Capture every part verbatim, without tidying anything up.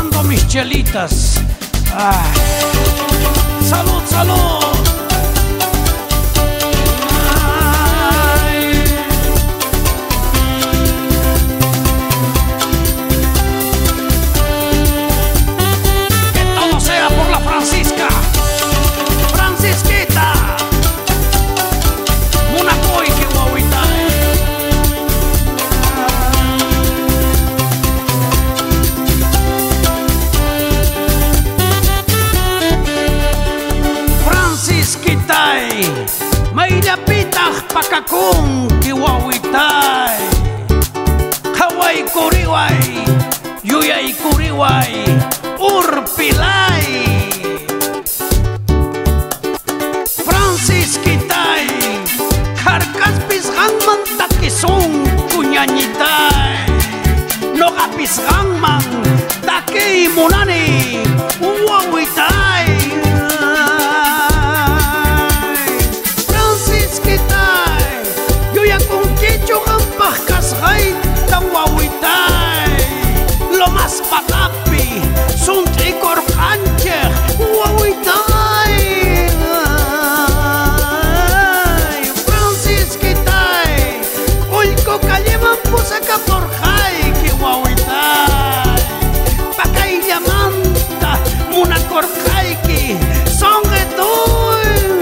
tomando mis chelitas. Ay. Salud, salud. Ay. Que todo sea por la Francisca. Francisquita. Munacoy que guauita. Francisquitay, maylapitaq pakakun kiwawitay, qhaway kuriway, yuyay kuriway, urpilay. Francisquitay, karkaspis qanman takisun kuñañitay, noqapis qanman takiy munani wawitay. Lo más patapi, sunt ikor kancher, wawitay. Francisquitay, ulko kalleman pusaka porjay, que wawitay. Pakay llamanta, muna korjayki, songetuy.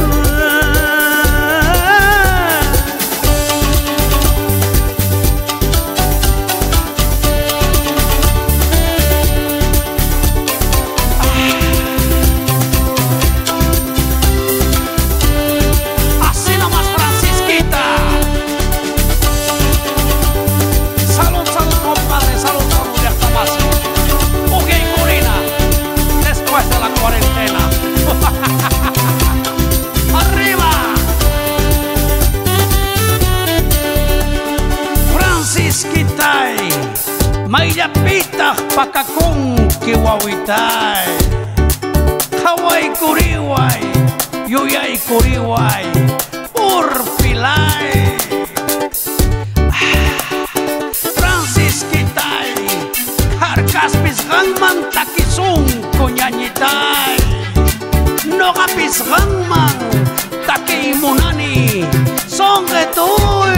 Maylapitaq pakakun kiwawitay, qhaway kuriway, yuyay kuriway, urpilay. Francisquitay, harkaspis qanman takisun kuñañitay, noqapis qanman takiy munani songetuy.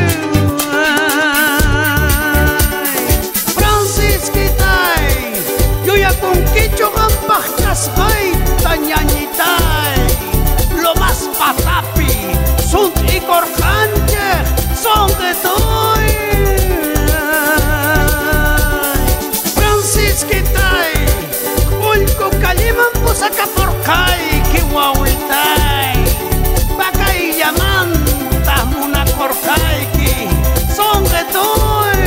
Lo más patapi, sunt ikor kancher, songetuy. Francisquitay, ulko kalleman pusaka porjay, que wawitay. Pakay llamanta muna korjayki, songetuy.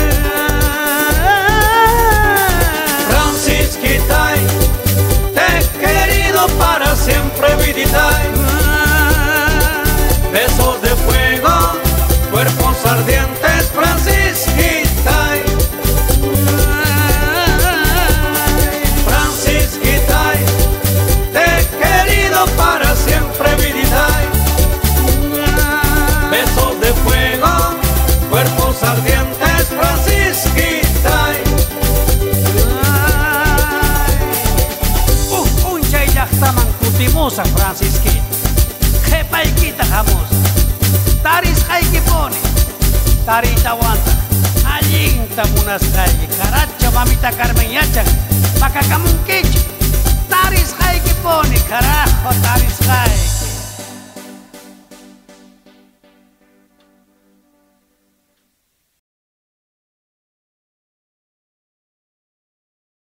Francisquitay, para siempre viditay, besos de fuego, cuerpos ardientes, Francisquitay. Francisquitay, te he querido para siempre viditay, besos de fuego, cuerpos ardientes, Francisquitay. Timosa Francisquita, jepaykita jamos, taris hayki pone, tarita aguanta, allinta munasqayki, caracha mamita Carmen yachan, pakakamunkichu, taris hayki pone, carajo, taris